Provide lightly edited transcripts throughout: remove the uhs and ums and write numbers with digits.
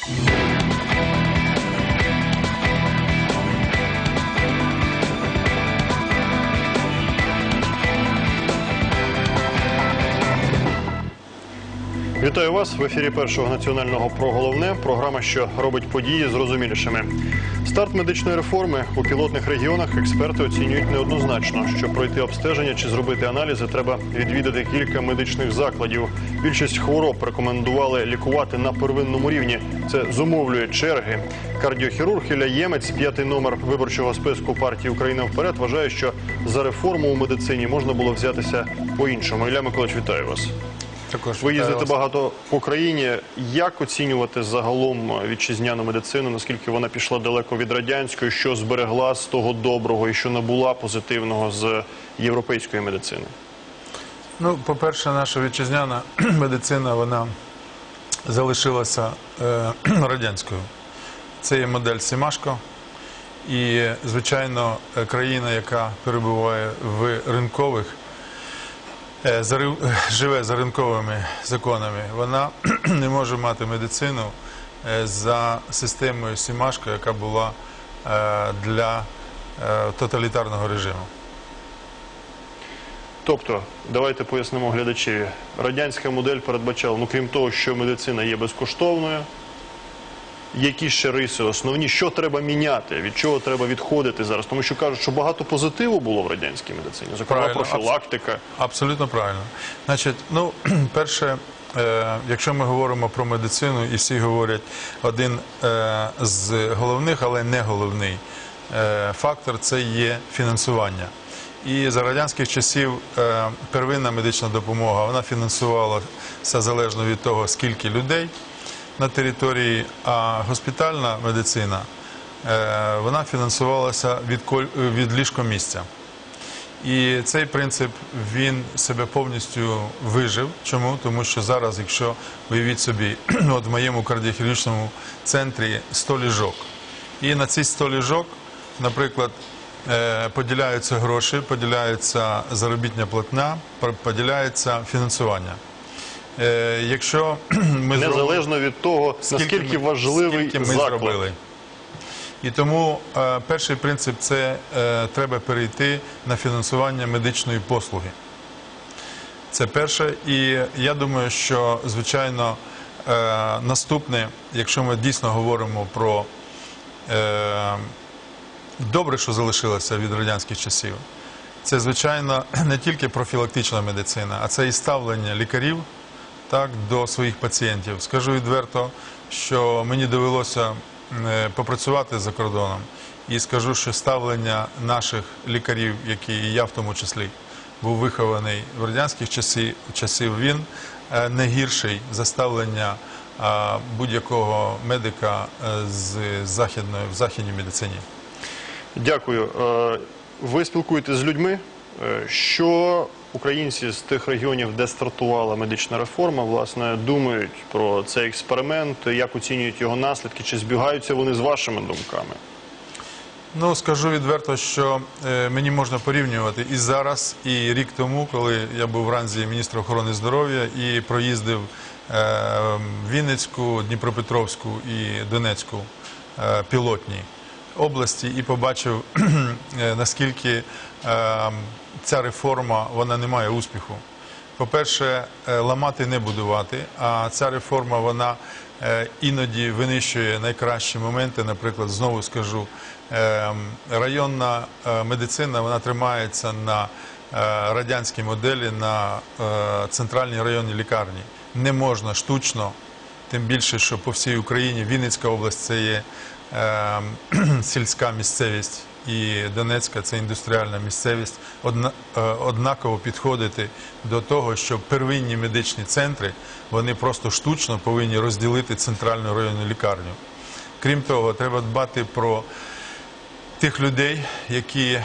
Вітаю вас! В ефірі Першого національного про головне. Програма, що робить події зрозумілішими. Старт медичної реформи у пілотних регіонах експерти оцінюють неоднозначно. Щоб пройти обстеження чи зробити аналізи, треба відвідати кілька медичних закладів. Більшість хвороб рекомендували лікувати на первинному рівні. Це зумовлює черги. Кардіохірург Ілля Ємець, 5-й номер виборчого списку партії «Україна вперед», вважає, що за реформу у медицині можна було взятися по-іншому. Ілля Миколаївич, вітаю вас. Ви їздите багато по країні. Як оцінювати загалом вітчизняну медицину? Наскільки вона пішла далеко від радянської? Що зберегла з того доброго і що набула позитивного з європейської медицини? Ну, по-перше, наша вітчизняна медицина, вона залишилася радянською. Це є модель Семашко. І, звичайно, країна, яка перебуває в ринкових, живе за ринковими законами, вона не може мати медицину за системою Семашко, яка була для тоталітарного режиму. Тобто, давайте пояснимо глядачеві, радянська модель передбачала, крім того, що медицина є безкоштовною, які ще риси основні, що треба міняти, від чого треба відходити зараз? Тому що кажуть, що багато позитиву було в радянській медицині, зокрема профілактика. Абсолютно правильно. Значить, перше, якщо ми говоримо про медицину, і всі говорять, один з головних, але не головний фактор – це є фінансування. І за радянських часів первинна медична допомога, вона фінансувалася залежно від того, скільки людей на території, а госпітальна медицина, вона фінансувалася від ліжкомісця. І цей принцип, він себе повністю вижив. Чому? Тому що зараз, якщо уявіть собі, от в моєму кардіохірургічному центрі 100 ліжок. І на ці 100 ліжок, наприклад, поділяються гроші, поділяється заробітня платня, поділяється фінансування. Якщо ми незалежно від того, наскільки важливий заклад. І тому перший принцип – це треба перейти на фінансування медичної послуги. Це перше. І я думаю, що, звичайно, наступне, якщо ми дійсно говоримо про добре, що залишилося від радянських часів, це, звичайно, не тільки профілактична медицина, а це і ставлення лікарів до своїх пацієнтів. Скажу відверто, що мені довелося попрацювати за кордоном, і скажу, що ставлення наших лікарів, які і я в тому числі був вихований в радянських часів, він не гірший за ставлення будь-якого медика в західній медицині. Дякую. Ви спілкуєтесь з людьми. Що українці з тих регіонів, де стартувала медична реформа, власне, думають про цей експеримент, як оцінюють його наслідки, чи збігаються вони з вашими думками? Скажу відверто, що мені можна порівнювати і зараз, і рік тому, коли я був в ранзі міністра охорони здоров'я і проїздив Вінницьку, Дніпропетровську і Донецьку пілотні області і побачив, наскільки ця реформа, вона не має успіху. По-перше, ламати не будувати, а ця реформа, вона іноді винищує найкращі моменти. Наприклад, знову скажу, районна медицина, вона тримається на радянській моделі, на центральній районній лікарні. Не можна штучно, тим більше, що по всій Україні Вінницька область – це є сільська місцевість, і Донецька – це індустріальна місцевість, однаково підходити до того, що первинні медичні центри, вони просто штучно повинні розділити центральну районну лікарню. Крім того, треба дбати про тих людей, які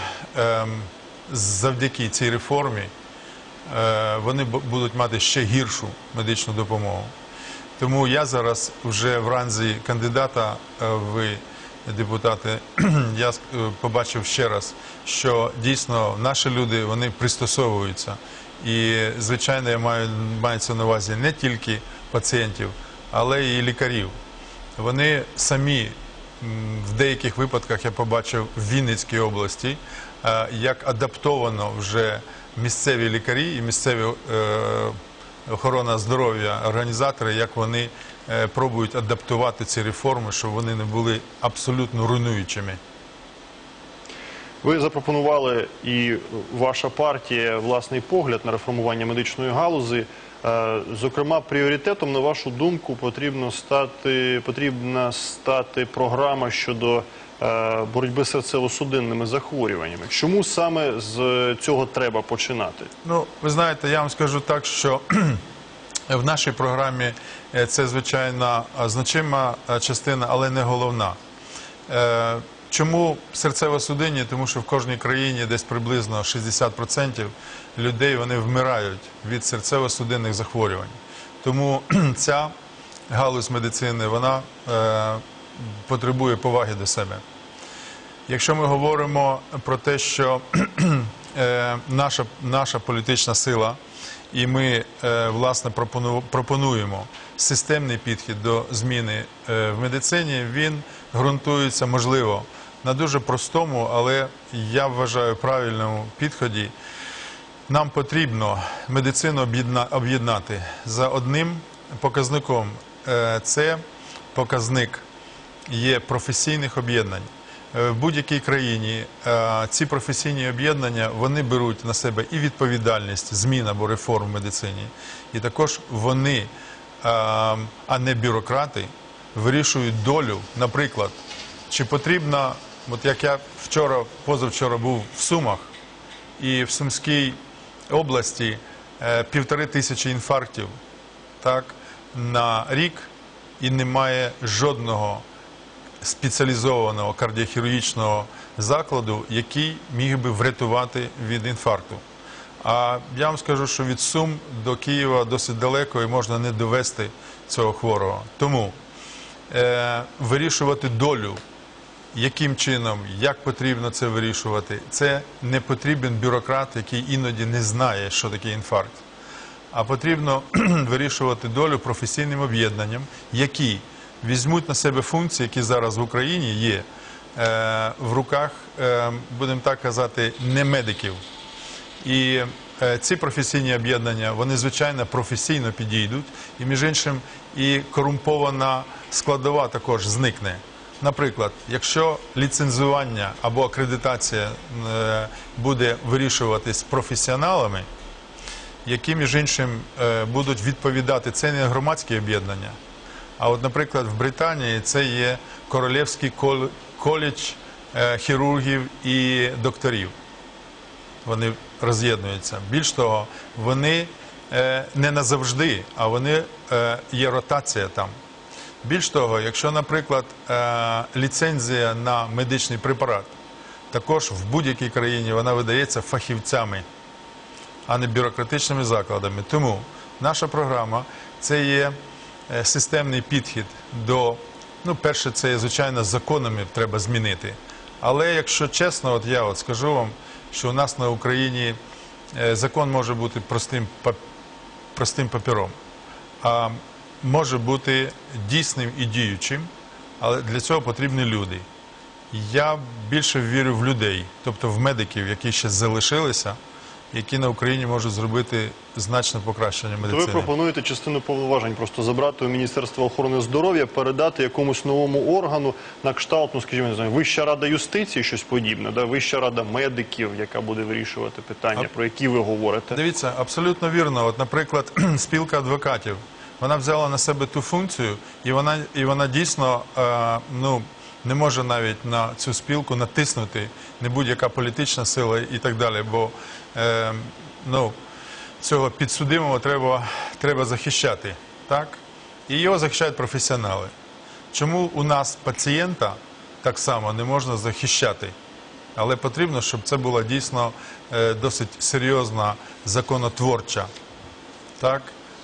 завдяки цій реформі, вони будуть мати ще гіршу медичну допомогу. Тому я зараз вже в ранзі кандидата в депутати, я побачив ще раз, що дійсно наші люди, вони пристосовуються. І, звичайно, мається на увазі не тільки пацієнтів, але і лікарів. вони самі в деяких випадках я побачив в Вінницькій області, як адаптовано вже місцеві лікарі і місцеві охорона здоров'я, організатори, як вони пробують адаптувати ці реформи, щоб вони не були абсолютно руйнуючими. Ви запропонували, і ваша партія, власний погляд на реформування медичної галузі. Зокрема, пріоритетом, на вашу думку, потрібна стати програма щодо боротьби з серцево-судинними захворюваннями. Чому саме з цього треба починати? Ну, ви знаєте, я вам скажу так, що в нашій програмі це, звичайно, значима частина, але не головна. Чому серцево-судинні? Тому що в кожній країні десь приблизно 60% людей вони вмирають від серцево-судинних захворювань. Тому ця галузь медицини, вона потребує поваги до себе. Якщо ми говоримо про те, що наша політична сила, і ми, власне, пропонуємо системний підхід до зміни в медицині, він ґрунтується, можливо, на дуже простому, але я вважаю правильному підході. Нам потрібно медицину об'єднати за одним показником. Це показник є професійних об'єднань. В будь-якій країні ці професійні об'єднання, вони беруть на себе і відповідальність змін або реформ в медицині, і також вони, а не бюрократи, вирішують долю. Наприклад, чи потрібно, от як я позавчора був в Сумах, і в Сумській області 1500 інфарктів на рік, і немає жодного спеціалізованого кардіохірургічного закладу, який міг би врятувати від інфаркту. А я вам скажу, що від Сум до Києва досить далеко і можна не довести цього хворого. Тому вирішувати долю, яким чином, як потрібно це вирішувати, це не потрібен бюрократ, який іноді не знає, що таке інфаркт. А потрібно вирішувати долю професійним об'єднанням, які візьмуть на себе функції, які зараз в Україні є в руках, будемо так казати, не медиків. І ці професійні об'єднання, вони, звичайно, професійно підійдуть, і, між іншим, і корумпована складова також зникне. Наприклад, якщо ліцензування або акредитація буде вирішуватись професіоналами, які, між іншим, будуть відповідати, це не громадські об'єднання, а от, наприклад, в Британії це є Королівський коледж хірургів і докторів. Вони роз'єднуються. Більш того, вони не назавжди, а вони є ротація там. Більш того, якщо, наприклад, ліцензія на медичний препарат, також в будь-якій країні вона видається фахівцями, а не бюрократичними закладами. Тому наша програма – це є системний підхід до, перше, це, звичайно, законами треба змінити. Але, якщо чесно, от я скажу вам, що у нас на Україні закон може бути простим папером, а може бути дійсним і діючим, але для цього потрібні люди. Я більше вірю в людей, тобто в медиків, які ще залишилися, які на Україні можуть зробити значне покращення медицини. Ви пропонуєте частину повноважень просто забрати у Міністерства охорони здоров'я, передати якомусь новому органу на кшталт, скажімо, не знаю, Вища рада юстиції, щось подібне, Вища рада медиків, яка буде вирішувати питання, про які ви говорите. Дивіться, абсолютно вірно. От, наприклад, спілка адвокатів, вона взяла на себе ту функцію, і вона дійсно, не може навіть на цю спілку натиснути не будь-яка політична сила і так далі, бо цього підсудимого треба захищати, так? І його захищають професіонали. Чому у нас пацієнта так само не можна захищати? Але потрібно, щоб це була дійсно досить серйозна законотворча, так,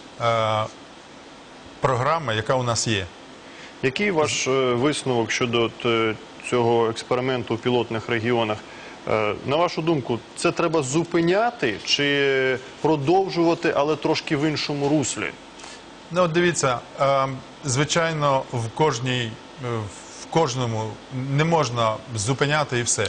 програма, яка у нас є. Який ваш висновок щодо цього експерименту у пілотних регіонах? На вашу думку, це треба зупиняти чи продовжувати, але трошки в іншому руслі? Ну, от дивіться, звичайно, в кожному не можна зупиняти і все.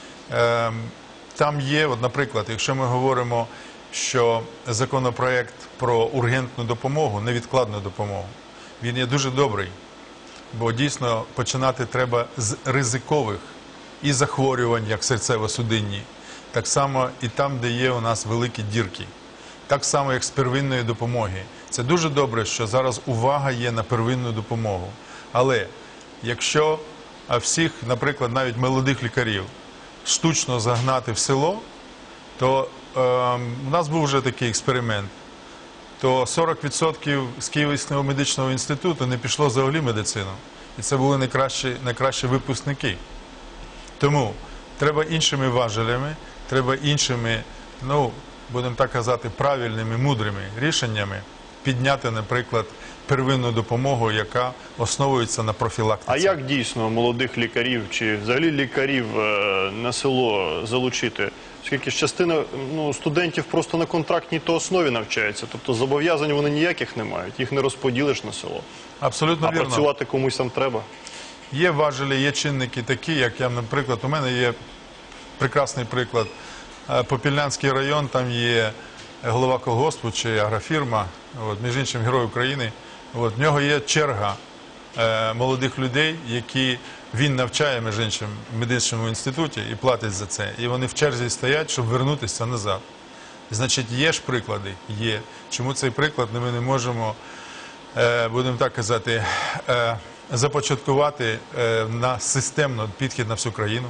Там є, от, наприклад, якщо ми говоримо, що законопроект про ургентну допомогу, невідкладну допомогу, він є дуже добрий, бо дійсно починати треба з ризикових і захворювань, як серцево-судинні, так само і там, де є у нас великі дірки, так само, як з первинної допомоги. Це дуже добре, що зараз увага є на первинну допомогу. Але якщо всіх, наприклад, навіть молодих лікарів штучно загнати в село, то у нас був вже такий експеримент, то 40% з Київського медичного інституту не пішло взагалі в медицину. І це були найкращі випускники. Тому треба іншими важелями, треба іншими, ну, будемо так казати, правильними, мудрими рішеннями підняти, наприклад, первинну допомогу, яка основується на профілактиці. А як дійсно молодих лікарів чи взагалі лікарів на село залучити? Оскільки частина студентів просто на контрактній основі навчається, тобто зобов'язань вони ніяких не мають, їх не розподілиш на село. Абсолютно А вірно. працювати комусь там треба. Є важелі, є чинники такі, як я, наприклад, у мене є прекрасний приклад. Попільнянський район, там є голова колгоспу чи агрофірма, між іншим Герой України. В нього є черга молодих людей, які він навчає, між іншим, в медичному інституті і платить за це. І вони в черзі стоять, щоб вернутися назад. Значить, є ж приклади? Є. Чому цей приклад ми не можемо, будемо так казати, започаткувати на системно підхід на всю країну?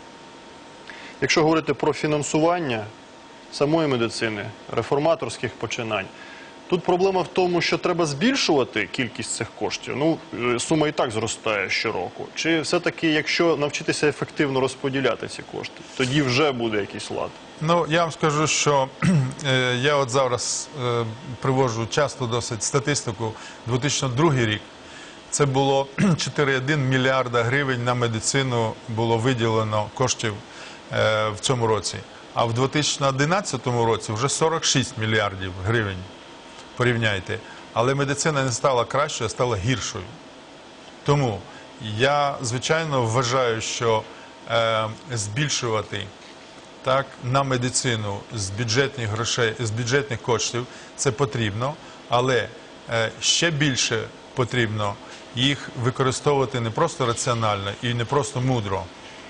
Якщо говорити про фінансування самої медицини, реформаторських починань, тут проблема в тому, що треба збільшувати кількість цих коштів. Ну, сума і так зростає щороку. Чи все-таки, якщо навчитися ефективно розподіляти ці кошти, тоді вже буде якийсь лад? Ну, я вам скажу, що я от зараз приводжу часто досить статистику. 2002 рік це було 4,1 мільярда гривень на медицину було виділено коштів в цьому році. А в 2011 році вже 46 мільярдів гривень. Порівняйте. Але медицина не стала кращою, а стала гіршою. Тому я, звичайно, вважаю, що збільшувати на медицину з бюджетних грошей, з бюджетних коштів це потрібно, але ще більше потрібно їх використовувати не просто раціонально і не просто мудро,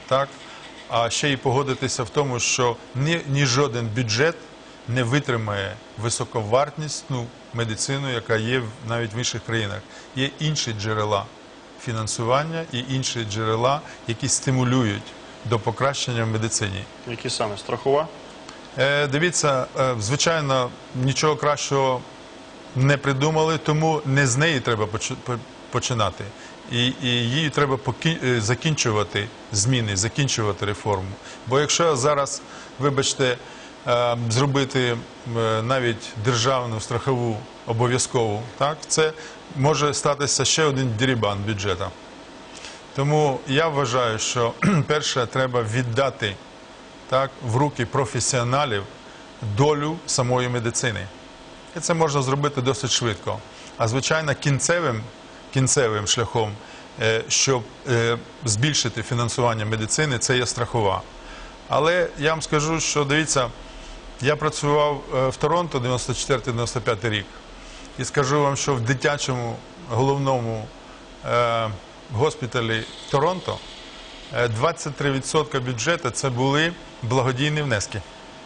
а ще й погодитися в тому, що ні жоден бюджет не витримає високовартісну медицину, яка є навіть в інших країнах. Є інші джерела фінансування і інші джерела, які стимулюють до покращення в медицині. Які саме? Страхова? Дивіться, звичайно, нічого кращого не придумали, тому не з неї треба починати. І її треба закінчувати зміни, закінчувати реформу. Бо якщо зараз, вибачте, зробити навіть державну страхову обов'язкову, це може статися ще один дерибан бюджету. Тому я вважаю, що перше треба віддати в руки професіоналів долю самої медицини. І це можна зробити досить швидко. А звичайно, кінцевим шляхом, щоб збільшити фінансування медицини, це є страхова. Але я вам скажу, що, дивіться, я працював в Торонто 94-95 рік. І скажу вам, що в дитячому головному госпіталі Торонто 23% бюджету – це були благодійні внески.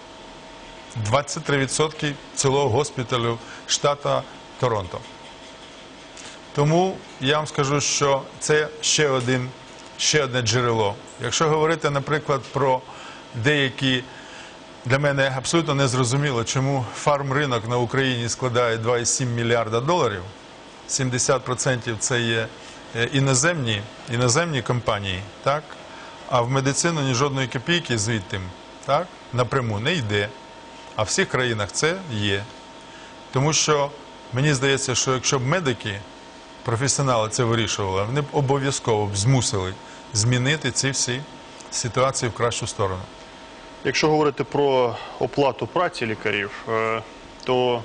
23% цілого госпіталю штату Торонто. Тому я вам скажу, що це ще одне джерело. Якщо говорити, наприклад, про деякі, для мене абсолютно незрозуміло, чому фармринок на Україні складає 2,7 мільярда доларів, 70% це є іноземні компанії, а в медицину ні жодної копійки звідти напряму не йде. А в всіх країнах це є. Тому що мені здається, що якщо б медики, професіонали це вирішували, вони б обов'язково змусили змінити ці всі ситуації в кращу сторону. Якщо говорити про оплату праці лікарів, то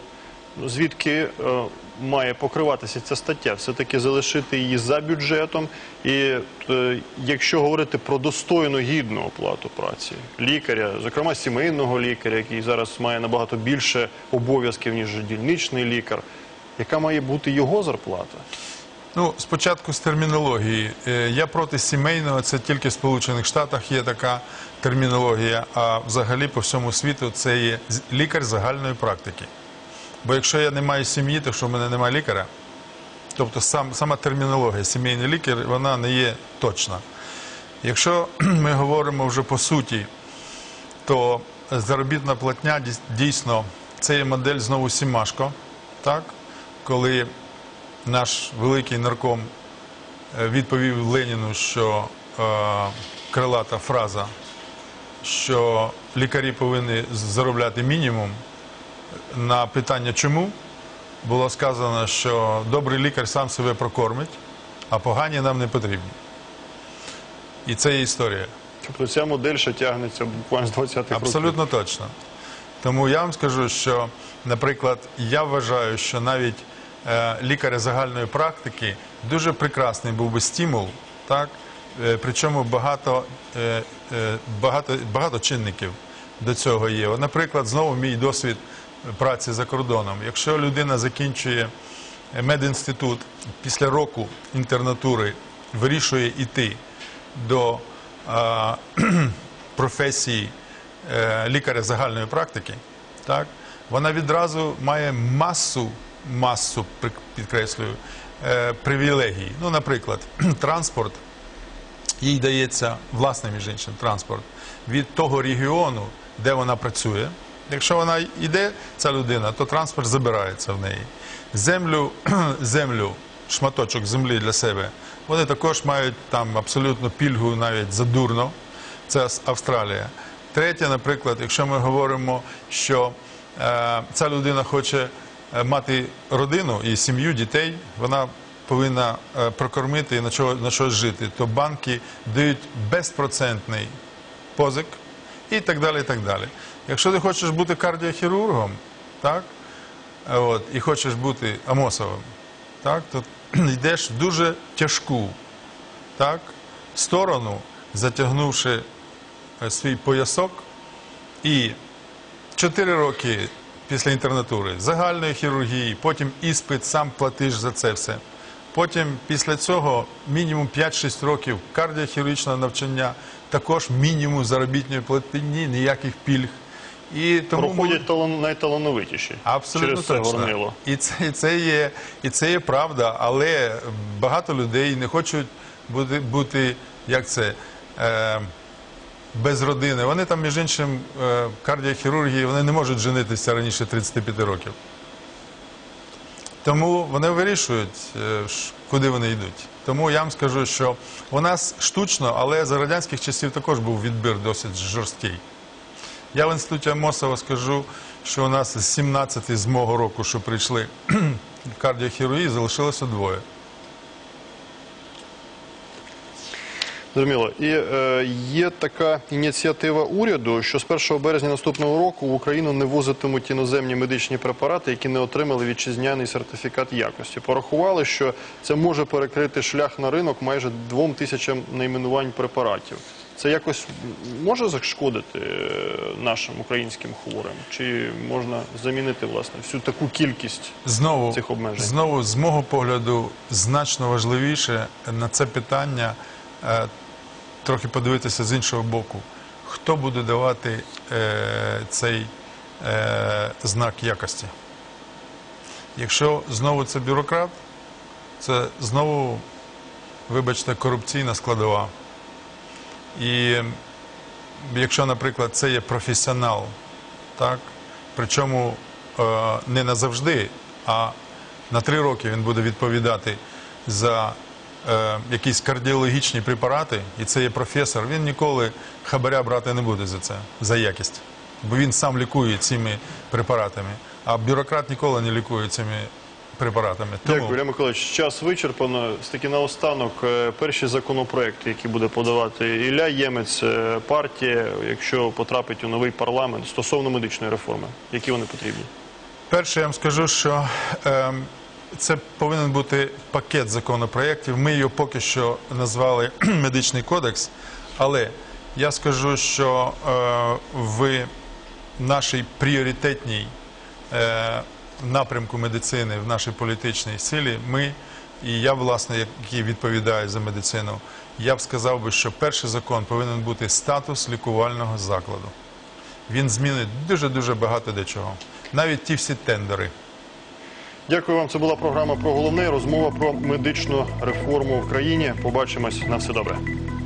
звідки має покриватися ця стаття? Все-таки залишити її за бюджетом? І якщо говорити про достойну, гідну оплату праці лікаря, зокрема сімейного лікаря, який зараз має набагато більше обов'язків, ніж дільничний лікар, яка має бути його зарплата? Ну, спочатку з термінології. Я проти сімейного, це тільки в Сполучених Штатах є така термінологія, а взагалі по всьому світу це є лікар загальної практики. Бо якщо я не маю сім'ї, то що в мене немає лікаря? Тобто сама термінологія сімейний лікар, вона не є точна. Якщо ми говоримо вже по суті, то заробітна платня дійсно, це є модель знову Сімашко, так? Коли наш великий нарком відповів Леніну, що крилата фраза, що лікарі повинні заробляти мінімум, на питання «чому?» було сказано, що добрий лікар сам себе прокормить, а погані нам не потрібні. І це є історія. Тобто ця модель ще тягнеться буквально з 20-х років? Абсолютно точно. Тому я вам скажу, що, наприклад, я вважаю, що навіть лікаря загальної практики дуже прекрасний був би стимул, так? Причому багато чинників до цього є. От, наприклад, знову мій досвід праці за кордоном. Якщо людина закінчує медінститут, після року інтернатури вирішує йти до професії лікаря загальної практики, так, вона відразу має масу, підкреслюю, привілегій. Ну, наприклад, транспорт, їй дається, власне, між іншим, транспорт від того регіону, де вона працює. Якщо вона йде, ця людина, то транспорт забирається в неї. Землю, шматочок землі для себе, вони також мають там абсолютно пільгу навіть задурно. Це Австралія. Третє, наприклад, якщо ми говоримо, що ця людина хоче мати родину і сім'ю, дітей, вона повинна прокормити і на щось жити, то банки дають безпроцентний позик і так далі, і так далі. Якщо ти хочеш бути кардіохірургом, так, от, і хочеш бути Амосовим, так, то йдеш в дуже тяжку, так, сторону, затягнувши свій поясок, і 4 роки після інтернатури загальної хірургії, потім іспит, сам платиш за це все. Потім після цього мінімум 5-6 років кардіохірургічного навчання, також мінімум заробітної платні, ніяких пільг. І тому проходять найталановитіші. Абсолютно через це точно. горнило. І це є правда, але багато людей не хочуть бути як це, без родини. Вони там, між іншим, кардіохірурги, вони не можуть женитися раніше 35 років. Тому вони вирішують, куди вони йдуть. Тому я вам скажу, що у нас штучно, але за радянських часів також був відбір досить жорсткий. Я в інституті Амосова скажу, що у нас з 17 з мого року, що прийшли в кардіохірургії, залишилося 2. Зрозуміло. І є така ініціатива уряду, що з 1 березня наступного року в Україну не ввозитимуть іноземні медичні препарати, які не отримали вітчизняний сертифікат якості. Порахували, що це може перекрити шлях на ринок майже 2000 найменувань препаратів. Це якось може зашкодити нашим українським хворим? Чи можна замінити, власне, всю таку кількість цих обмежень? Знову, з мого погляду, значно важливіше на це питання трохи подивитися з іншого боку. Хто буде давати цей знак якості? Якщо знову це бюрократ, це знову, вибачте, корупційна складова. І якщо, наприклад, це є професіонал, так, причому не назавжди, а на 3 роки він буде відповідати за якісь кардіологічні препарати, і це є професор, він ніколи хабаря брати не буде за це, за якість. Бо він сам лікує цими препаратами, а бюрократ ніколи не лікує цими препаратами. Дякую, Ілля Миколаївич. Час вичерпано. Таки наостанок, перші законопроекти, які буде подавати Ілля Ємець, партія, якщо потрапить у новий парламент, стосовно медичної реформи, які вони потрібні? Перше, я вам скажу, що це повинен бути пакет законопроєктів. Ми його поки що назвали «Медичний кодекс», але я скажу, що в нашій пріоритетній напрямку медицини, в нашій політичній силі, ми, і я, власне, який відповідає за медицину, я б сказав би, що перший закон повинен бути статус лікувального закладу. Він змінить дуже-дуже багато де чого. Навіть ті всі тендери. Дякую вам. Це була програма «Про головне». Розмова про медичну реформу в країні. Побачимось. На все добре.